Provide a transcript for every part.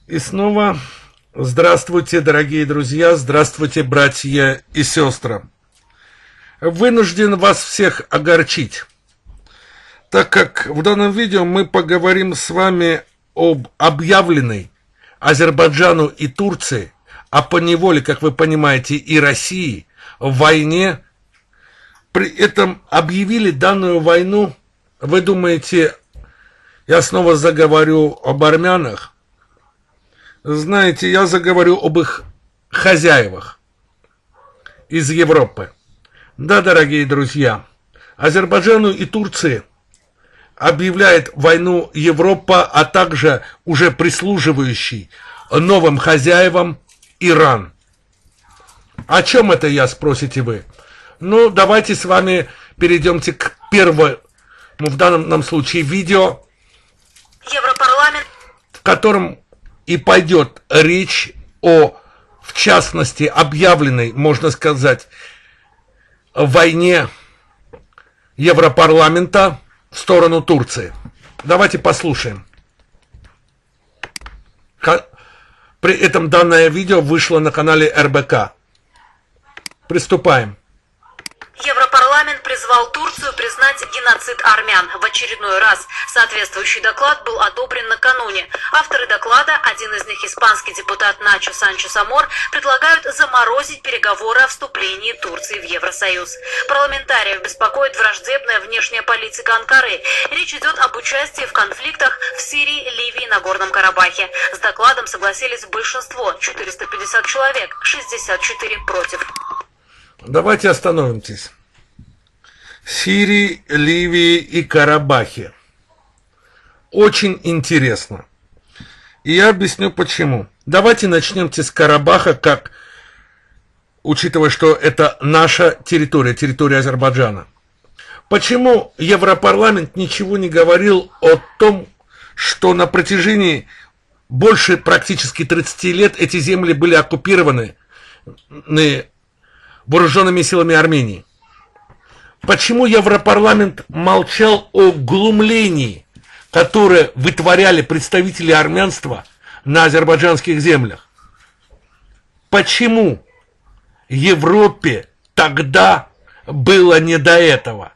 И снова здравствуйте, дорогие друзья, здравствуйте, братья и сестры. Вынужден вас всех огорчить, так как в данном видео мы поговорим с вами об объявленной Азербайджану и Турции, а поневоле, как вы понимаете, и России, войне. При этом объявили данную войну, вы думаете, я снова заговорю об армянах? Знаете, я заговорю об их хозяевах из Европы. Да, дорогие друзья, Азербайджану и Турции объявляет войну Европа, а также уже прислуживающий новым хозяевам Иран. О чем это я, спросите вы? Ну, давайте с вами перейдемте к первому, в данном случае, видео, Европарламент, в котором и пойдет речь о, в частности, объявленной, можно сказать, войне Европарламента в сторону Турции. Давайте послушаем. При этом данное видео вышло на канале РБК. Приступаем. Европарламент призвал Турцию признать геноцид армян в очередной раз. Соответствующий доклад был одобрен накануне. Авторы доклада, один из них испанский депутат Начо Санчес Амор, предлагают заморозить переговоры о вступлении Турции в Евросоюз. Парламентариев беспокоит враждебная внешняя политика Анкары. Речь идет об участии в конфликтах в Сирии, Ливии и Нагорном Карабахе. С докладом согласились большинство, 450 человек, 64 против. Давайте остановимся. Сирии, Ливии и Карабахе. Очень интересно. И я объясню почему. Давайте начнем с Карабаха, как, учитывая, что это наша территория, территория Азербайджана. Почему Европарламент ничего не говорил о том, что на протяжении больше практически 30 лет эти земли были оккупированы вооруженными силами Армении? Почему Европарламент молчал о глумлении, которое вытворяли представители армянства на азербайджанских землях? Почему Европе тогда было не до этого?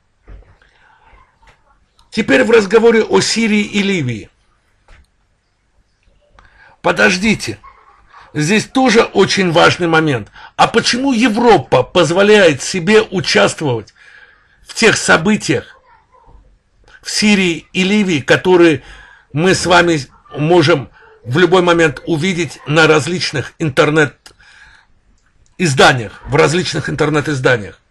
Теперь в разговоре о Сирии и Ливии. Подождите. Здесь тоже очень важный момент. А почему Европа позволяет себе участвовать в тех событиях в Сирии и Ливии, которые мы с вами можем в любой момент увидеть на различных интернет-изданиях, в различных интернет-изданиях?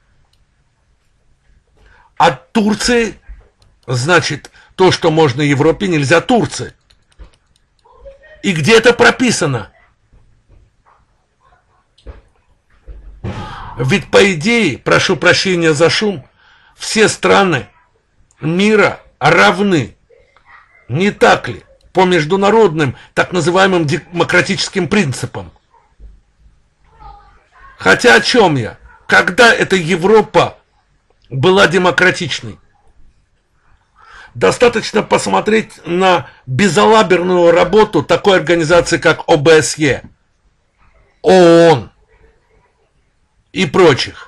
От Турции, значит, то, что можно Европе, нельзя Турции. И где это прописано? Ведь по идее, прошу прощения за шум, все страны мира равны. Не так ли? По международным, так называемым демократическим принципам. Хотя о чем я? Когда эта Европа была демократичной? Достаточно посмотреть на безалаберную работу такой организации, как ОБСЕ, ООН и прочих.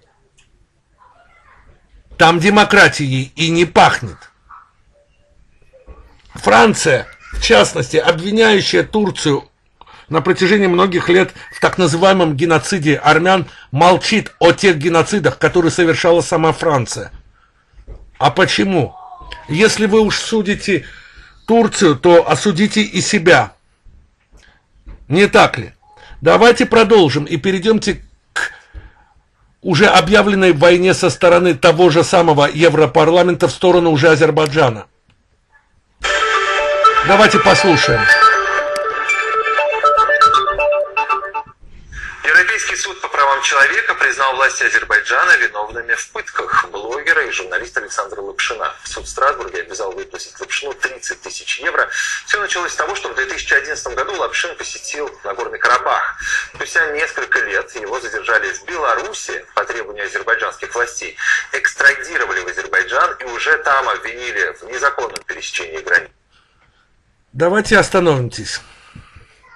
Там демократией и не пахнет. Франция, в частности, обвиняющая Турцию на протяжении многих лет в так называемом геноциде армян, молчит о тех геноцидах, которые совершала сама Франция. А почему? Если вы уж судите Турцию, то осудите и себя. Не так ли? Давайте продолжим и перейдемте к уже объявленной войне со стороны того же самого Европарламента в сторону уже Азербайджана. Давайте послушаем. Европейский суд по правам человека признал власти Азербайджана виновными в пытках блогера и журналиста Александра Лапшина. Суд в Страсбурге обязал выплатить Лапшину 30 тысяч евро. Все началось с того, что в 2011 году Лапшин посетил Нагорный Карабах. Спустя несколько лет его задержали в Беларуси по требованию азербайджанских властей, экстрадировали в Азербайджан и уже там обвинили в незаконном пересечении границ. Давайте остановимся.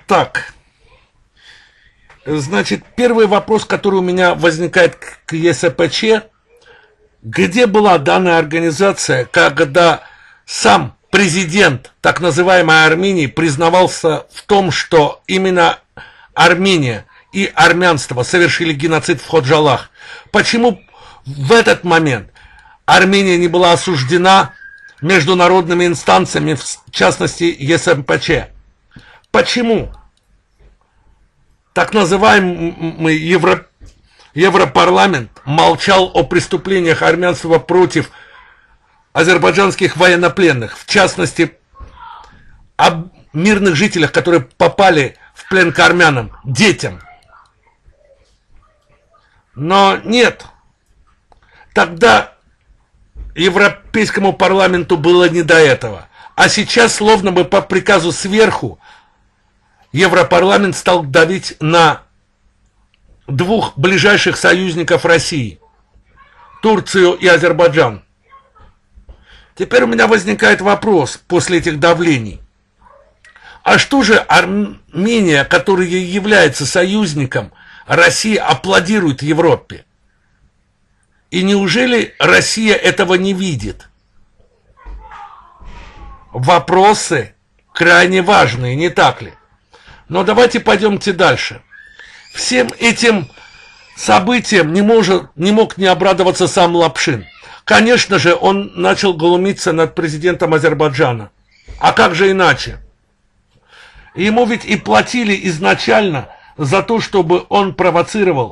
Так, значит, первый вопрос, который у меня возникает к ЕСПЧ, где была данная организация, когда сам президент так называемой Армении признавался в том, что именно Армения и армянство совершили геноцид в Ходжалах? Почему в этот момент Армения не была осуждена международными инстанциями, в частности ЕСПЧ? Почему так называемый Европарламент молчал о преступлениях армянства против азербайджанских военнопленных, в частности, о мирных жителях, которые попали в плен к армянам, детям? Но нет, тогда Европейскому парламенту было не до этого. А сейчас, словно бы по приказу сверху, Европарламент стал давить на двух ближайших союзников России – Турцию и Азербайджан. Теперь у меня возникает вопрос после этих давлений. А что же Армения, которая является союзником России, аплодирует Европе? И неужели Россия этого не видит? Вопросы крайне важные, не так ли? Но давайте пойдемте дальше. Всем этим событиям не мог не обрадоваться сам Лапшин. Конечно же, он начал глумиться над президентом Азербайджана. А как же иначе? Ему ведь и платили изначально за то, чтобы он провоцировал,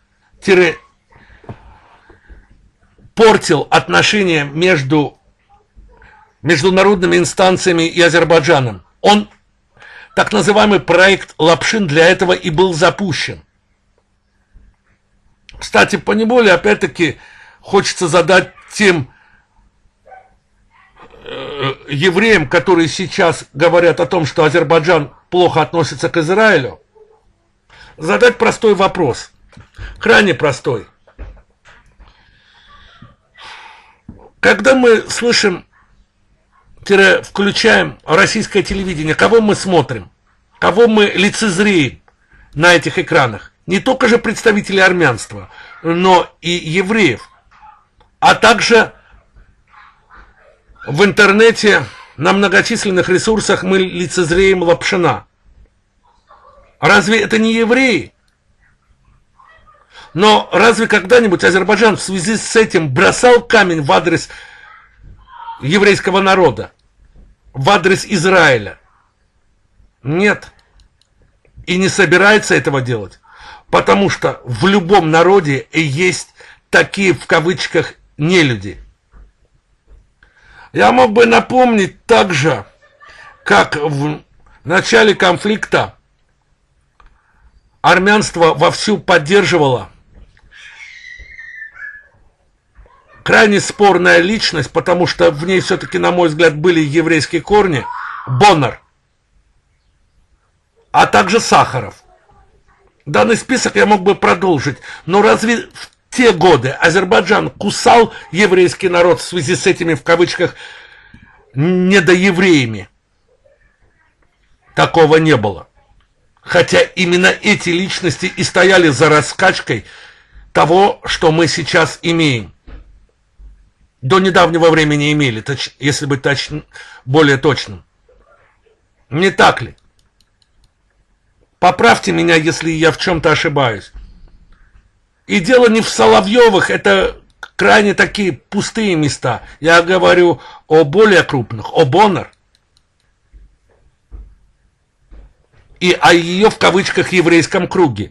портил отношения между международными инстанциями и Азербайджаном. Так называемый проект Лапшин для этого и был запущен. Кстати, поневоле, опять-таки, хочется задать тем евреям, которые сейчас говорят о том, что Азербайджан плохо относится к Израилю, задать простой вопрос, крайне простой. Когда мы слышим, включаем российское телевидение, кого мы смотрим, кого мы лицезреем на этих экранах? Не только же представители армянства, но и евреев, а также в интернете на многочисленных ресурсах мы лицезреем Лапшина. Разве это не евреи? Но разве когда-нибудь Азербайджан в связи с этим бросал камень в адрес еврейского народа, в адрес Израиля? Нет. И не собирается этого делать, потому что в любом народе есть такие, в кавычках, нелюди. Я мог бы напомнить также, как в начале конфликта армянство вовсю поддерживало крайне спорная личность, потому что в ней все-таки, на мой взгляд, были еврейские корни, Боннер, а также Сахаров. Данный список я мог бы продолжить, но разве в те годы Азербайджан кусал еврейский народ в связи с этими, в кавычках, недоевреями? Такого не было. Хотя именно эти личности и стояли за раскачкой того, что мы сейчас имеем. До недавнего времени имели, если быть более точным. Не так ли? Поправьте меня, если я в чем-то ошибаюсь. И дело не в Соловьевых, это крайне такие пустые места. Я говорю о более крупных, о Боннер. И о ее, в кавычках, еврейском круге.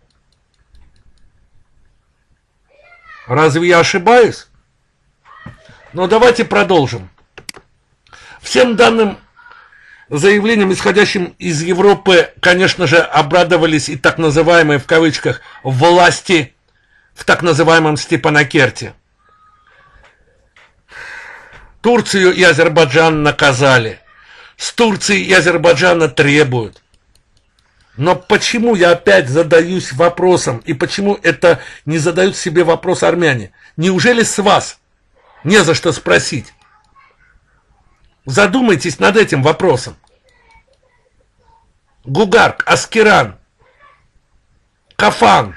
Разве я ошибаюсь? Но давайте продолжим. Всем данным заявлениям, исходящим из Европы, конечно же, обрадовались и так называемые, в кавычках, власти в так называемом Степанакерте. Турцию и Азербайджан наказали. С Турции и Азербайджана требуют. Но почему я опять задаюсь вопросом, и почему это не задают себе вопрос армяне? Неужели с вас не за что спросить? Задумайтесь над этим вопросом. Гугарк, Аскеран, Кафан,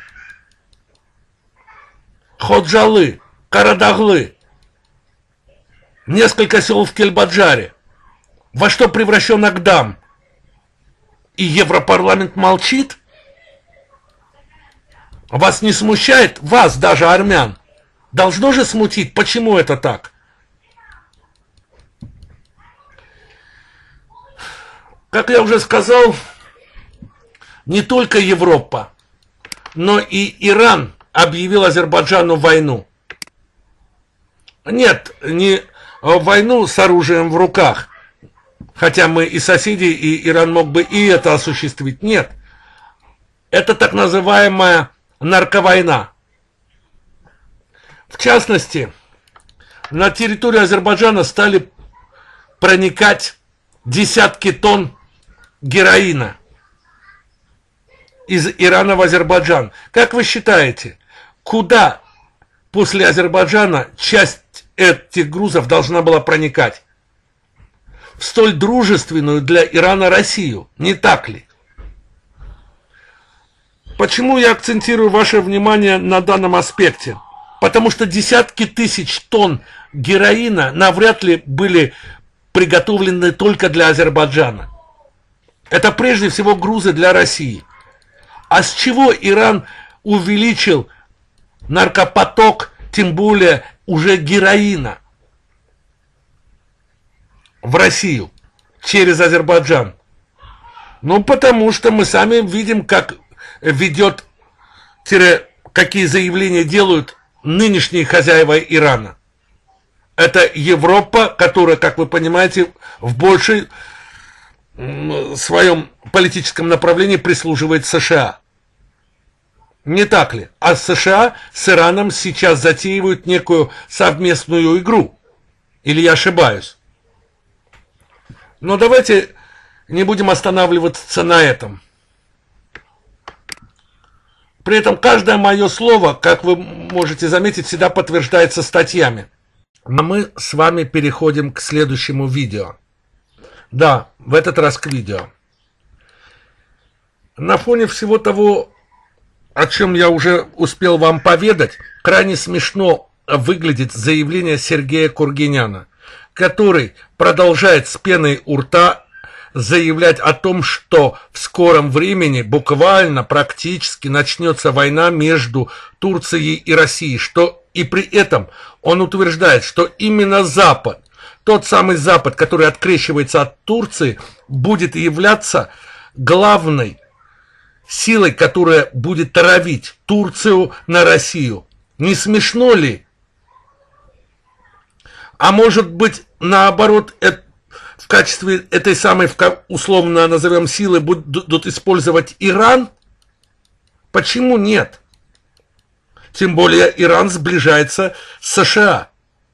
Ходжалы, Карадаглы, несколько сел в Кельбаджаре. Во что превращен Агдам? И Европарламент молчит? Вас не смущает? Вас, даже армян. Должно же смутить. Почему это так? Как я уже сказал, не только Европа, но и Иран объявил Азербайджану войну. Нет, не войну с оружием в руках, хотя мы и соседи, и Иран мог бы и это осуществить. Нет, это так называемая нарковойна. В частности, на территорию Азербайджана стали проникать десятки тонн героина из Ирана в Азербайджан. Как вы считаете, куда после Азербайджана часть этих грузов должна была проникать? В столь дружественную для Ирана Россию, не так ли? Почему я акцентирую ваше внимание на данном аспекте? Потому что десятки тысяч тонн героина навряд ли были приготовлены только для Азербайджана. Это прежде всего грузы для России. А с чего Иран увеличил наркопоток, тем более уже героина, в Россию через Азербайджан? Ну, потому что мы сами видим, как ведет, какие заявления делают нынешние хозяева Ирана. Это Европа, которая, как вы понимаете, в большей своем политическом направлении прислуживает США. Не так ли? А США с Ираном сейчас затеивают некую совместную игру. Или я ошибаюсь? Но давайте не будем останавливаться на этом. При этом каждое мое слово, как вы можете заметить, всегда подтверждается статьями. А мы с вами переходим к следующему видео. Да, в этот раз к видео. На фоне всего того, о чем я уже успел вам поведать, крайне смешно выглядит заявление Сергея Кургиняна, который продолжает с пеной у рта заявлять о том, что в скором времени буквально практически начнется война между Турцией и Россией, что и при этом он утверждает, что именно Запад, тот самый Запад, который открещивается от Турции, будет являться главной силой, которая будет травить Турцию на Россию. Не смешно ли? А может быть, наоборот, в качестве этой самой, условно назовем, силы будут использовать Иран? Почему нет? Тем более Иран сближается с США.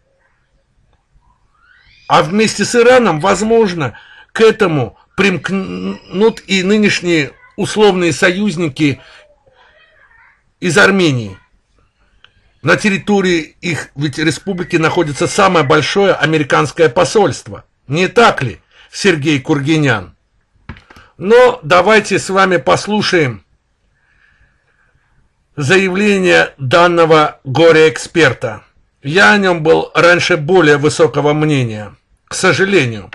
А вместе с Ираном, возможно, к этому примкнут и нынешние условные союзники из Армении. На территории их ведь республики находится самое большое американское посольство. Не так ли, Сергей Кургинян? Но давайте с вами послушаем заявление данного горе-эксперта. Я о нем был раньше более высокого мнения, к сожалению.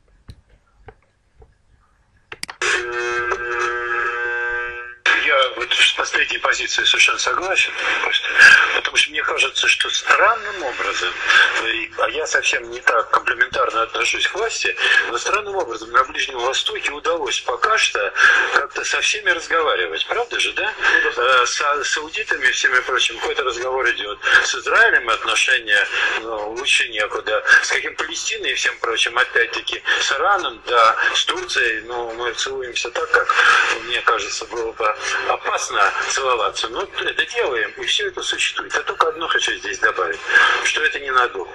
С последней позицией совершенно согласен, потому что мне кажется, что странным образом, а я совсем не так комплементарно отношусь к власти, но странным образом на Ближнем Востоке удалось пока что как-то со всеми разговаривать, правда же, да? С саудитами и всеми прочим какой-то разговор идет, с Израилем отношения лучше некуда, с каким Палестиной и всем прочим, опять-таки, с Ираном, да, с Турцией, мы целуемся так, как, мне кажется, было бы опасно целоваться. Но это делаем, и все это существует. Я только одно хочу здесь добавить, что это ненадолго.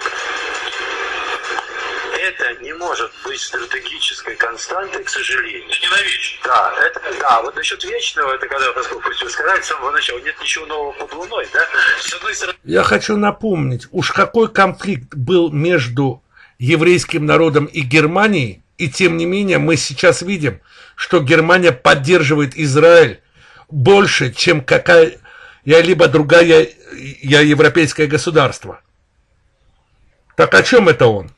Это не может быть стратегической константой, к сожалению. Не навечно. Да, вот насчет вечного, это когда, поскольку вы сказали с самого начала, нет ничего нового под луной, да? С одной стороны... Я хочу напомнить, уж какой конфликт был между еврейским народом и Германией И тем не менее мы сейчас видим, что Германия поддерживает Израиль больше, чем какая-либо другая европейское государство. Так о чем это он?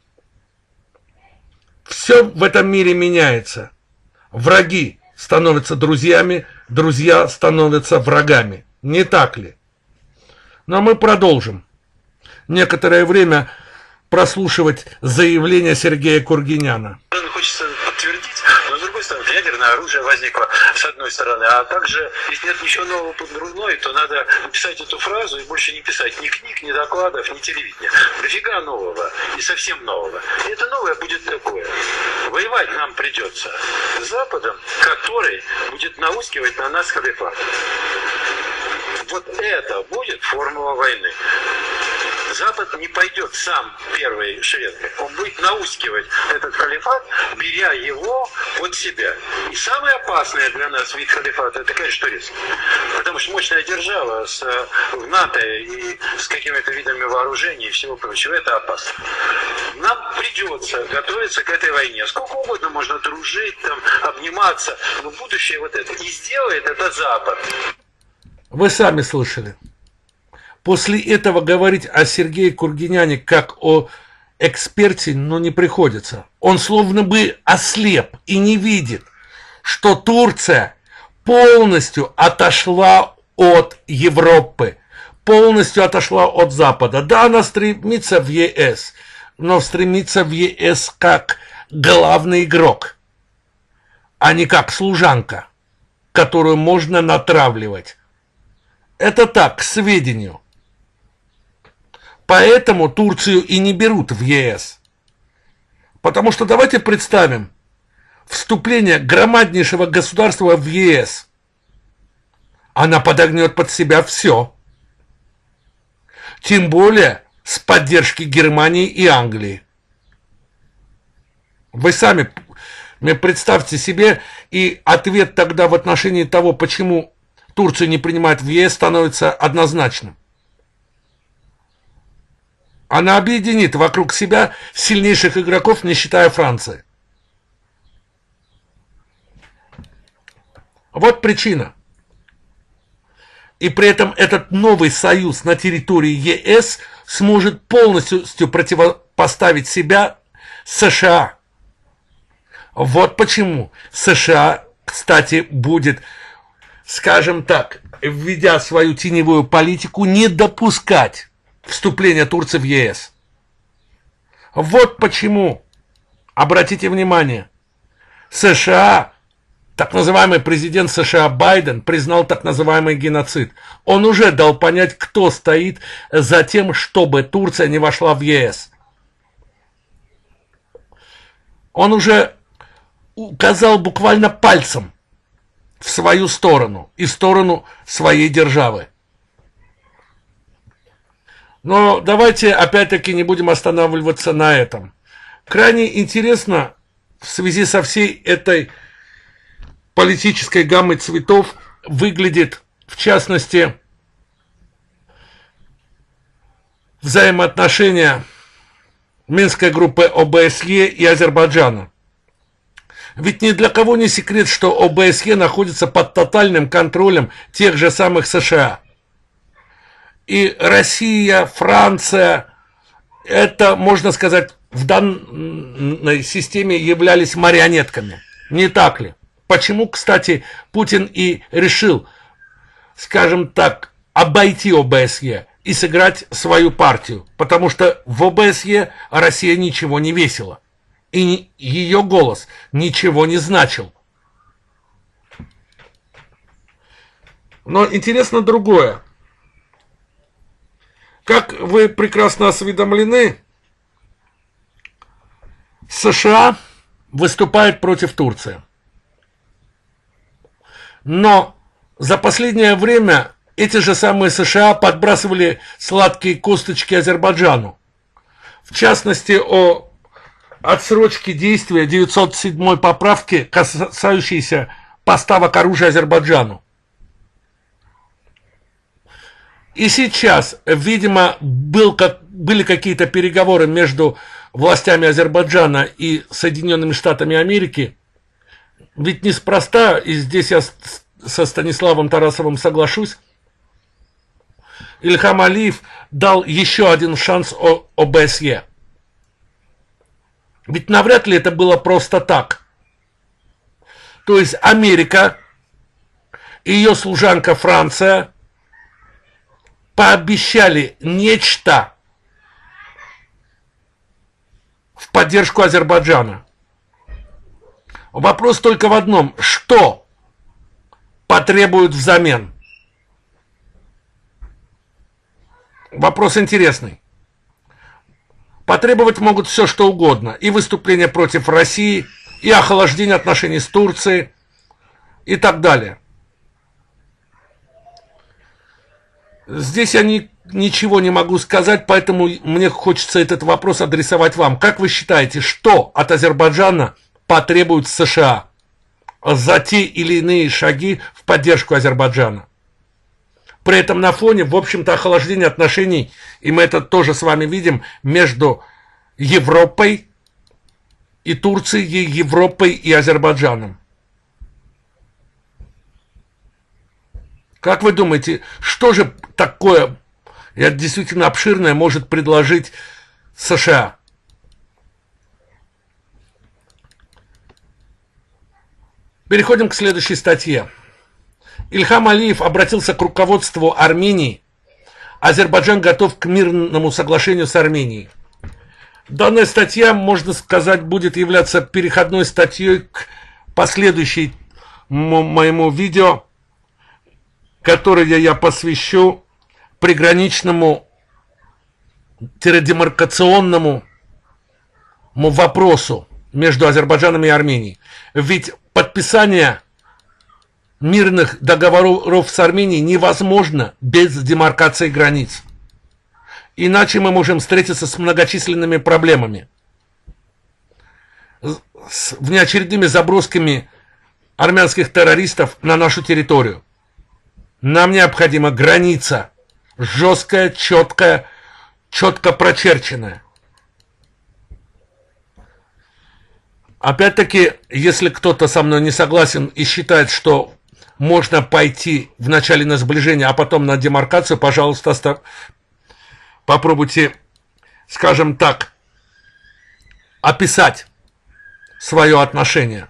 Все в этом мире меняется. Враги становятся друзьями, друзья становятся врагами. Не так ли? Но мы продолжим некоторое время прослушивать заявление Сергея Кургиняна. Хочется подтвердить, но с другой стороны, ядерное оружие возникло с одной стороны, а также, если нет ничего нового под другой, то надо написать эту фразу и больше не писать ни книг, ни докладов, ни телевидения. Дофига нового и совсем нового. И это новое будет такое. Воевать нам придется с Западом, который будет наускивать на нас халифат. Вот это будет формула войны. Запад не пойдет сам первой шеренгой. Он будет наускивать этот халифат, беря его под себя. И самое опасное для нас вид халифата, это, конечно, турецкий. Потому что мощная держава в НАТО и с какими-то видами вооружений и всего прочего, это опасно. Нам придется готовиться к этой войне. Сколько угодно можно дружить, там, обниматься, но будущее вот это. И сделает это Запад. Вы сами слышали. После этого говорить о Сергее Кургиняне как о эксперте, не приходится. Он словно бы ослеп и не видит, что Турция полностью отошла от Европы, полностью отошла от Запада. Да, она стремится в ЕС, но стремится в ЕС как главный игрок, а не как служанка, которую можно натравливать. Это так, к сведению. Поэтому Турцию и не берут в ЕС. Потому что давайте представим вступление громаднейшего государства в ЕС. Она подогнет под себя все. Тем более с поддержки Германии и Англии. Вы сами представьте себе, и ответ тогда в отношении того, почему Турцию не принимают в ЕС, становится однозначным. Она объединит вокруг себя сильнейших игроков, не считая Франции. Вот причина. И при этом этот новый союз на территории ЕС сможет полностью противопоставить себя США. Вот почему США, кстати, будет, скажем так, введя свою теневую политику, не допускать вступления Турции в ЕС. Вот почему, обратите внимание, США, так называемый президент США Байден признал так называемый геноцид. Он уже дал понять, кто стоит за тем, чтобы Турция не вошла в ЕС. Он уже указал буквально пальцем в свою сторону и в сторону своей державы. Но давайте опять-таки не будем останавливаться на этом. Крайне интересно в связи со всей этой политической гаммой цветов выглядит, в частности, взаимоотношения Минской группы ОБСЕ и Азербайджана. Ведь ни для кого не секрет, что ОБСЕ находится под тотальным контролем тех же самых США. И Россия, Франция, это, можно сказать, в данной системе являлись марионетками. Не так ли? Почему, кстати, Путин и решил, скажем так, обойти ОБСЕ и сыграть свою партию? Потому что в ОБСЕ Россия ничего не весила. И ее голос ничего не значил. Но интересно другое. Как вы прекрасно осведомлены, США выступают против Турции. Но за последнее время эти же самые США подбрасывали сладкие косточки Азербайджану. В частности, о отсрочке действия 907 поправки, касающейся поставок оружия Азербайджану. И сейчас, видимо, были какие-то переговоры между властями Азербайджана и Соединенными Штатами Америки, ведь неспроста, и здесь я со Станиславом Тарасовым соглашусь, Ильхам Алиев дал еще один шанс ОБСЕ. Ведь навряд ли это было просто так. То есть Америка и ее служанка Франция пообещали нечто в поддержку Азербайджана. Вопрос только в одном: что потребуют взамен? Вопрос интересный. Потребовать могут все, что угодно. И выступление против России, и охлаждение отношений с Турцией, и так далее. Здесь я ничего не могу сказать, поэтому мне хочется этот вопрос адресовать вам. Как вы считаете, что от Азербайджана потребуют США за те или иные шаги в поддержку Азербайджана? При этом на фоне, в общем-то, охлаждения отношений, и мы это тоже с вами видим, между Европой и Турцией, Европой и Азербайджаном. Как вы думаете, что же такое, действительно обширное, может предложить США? Переходим к следующей статье. Ильхам Алиев обратился к руководству Армении. Азербайджан готов к мирному соглашению с Арменией. Данная статья, можно сказать, будет являться переходной статьей к последующей моему видео, которое я посвящу приграничному демаркационному вопросу между Азербайджаном и Арменией. Ведь подписание мирных договоров с Арменией невозможно без демаркации границ. Иначе мы можем встретиться с многочисленными проблемами. С внеочередными забросками армянских террористов на нашу территорию. Нам необходима граница. Жесткая, четкая, четко прочерченная. Опять-таки, если кто-то со мной не согласен и считает, что можно пойти вначале на сближение, а потом на демаркацию, пожалуйста, попробуйте, скажем так, описать свое отношение.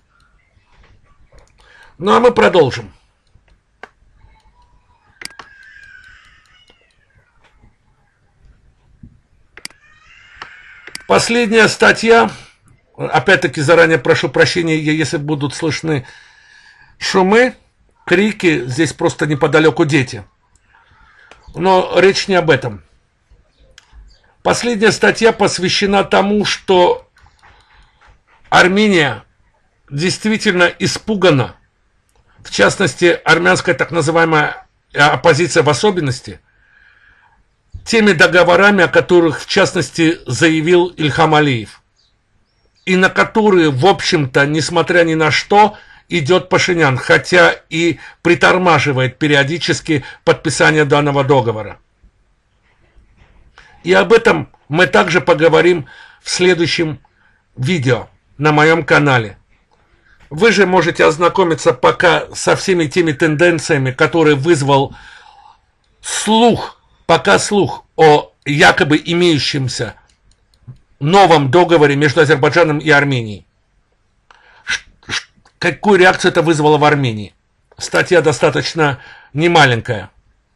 Ну а мы продолжим. Последняя статья, опять-таки заранее прошу прощения, если будут слышны шумы, крики, здесь просто неподалеку дети. Но речь не об этом. Последняя статья посвящена тому, что Армения действительно испугана, в частности, армянская так называемая оппозиция в особенности, теми договорами, о которых, в частности, заявил Ильхам Алиев, и на которые, в общем-то, несмотря ни на что, идет Пашинян, хотя и притормаживает периодически подписание данного договора. И об этом мы также поговорим в следующем видео на моем канале. Вы же можете ознакомиться пока со всеми теми тенденциями, которые вызвал слух о якобы имеющемся новом договоре между Азербайджаном и Арменией. Какую реакцию это вызвало в Армении? Статья достаточно немаленькая.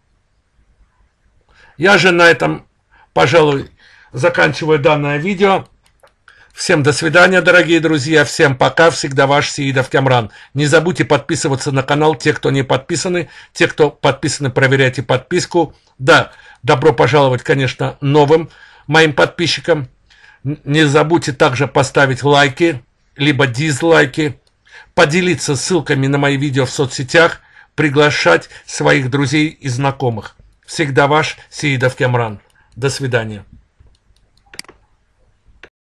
Я же на этом, пожалуй, заканчиваю данное видео. Всем до свидания, дорогие друзья. Всем пока. Всегда ваш Сеидов Камран. Не забудьте подписываться на канал, те, кто не подписаны. Те, кто подписаны, проверяйте подписку. Да, добро пожаловать, конечно, новым моим подписчикам. Не забудьте также поставить лайки, либо дизлайки. Поделиться ссылками на мои видео в соцсетях, приглашать своих друзей и знакомых. Всегда ваш Сеидов Камран. До свидания.